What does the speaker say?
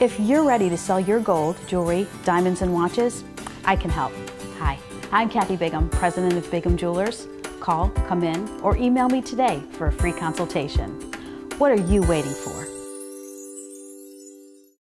If you're ready to sell your gold, jewelry, diamonds, and watches, I can help. Hi, I'm Kathy Bigham, president of Bigham Jewelers. Call, come in, or email me today for a free consultation. What are you waiting for?